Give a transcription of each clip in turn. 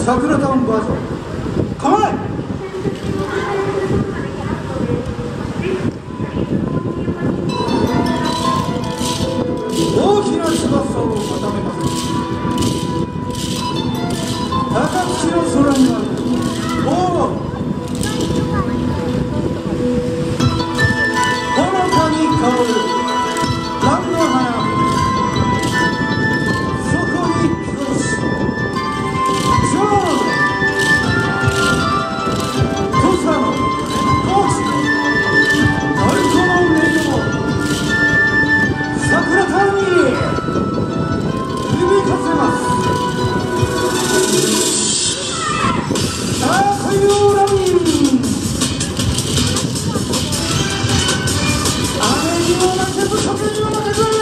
桜タウンバージョン構え。大きな翼を固めます。高きの空にあるおおほのかに香る蘭の花、そこに少しちょうど土佐の高知の鳴子の音色を桜タウンに響かせます。さあ来いよラミン、雨にも負けず風にも負けず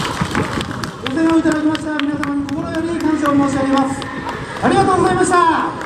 いただきました皆様に心より感謝を申し上げます。ありがとうございました。